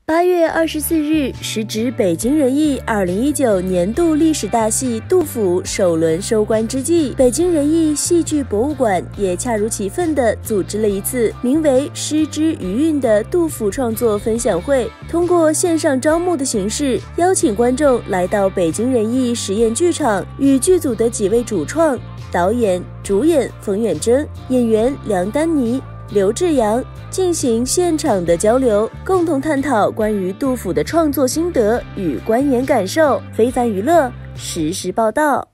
8月24日，时值北京人艺2019年度历史大戏《杜甫》首轮收官之际，北京人艺戏剧博物馆也恰如其分地组织了一次名为“诗之余韵”的杜甫创作分享会，通过线上招募的形式，邀请观众来到北京人艺实验剧场，与剧组的几位主创、导演、主演冯远征、演员梁丹妮、刘志阳进行现场的交流，共同探讨关于杜甫的创作心得与观演感受。非凡娱乐实时报道。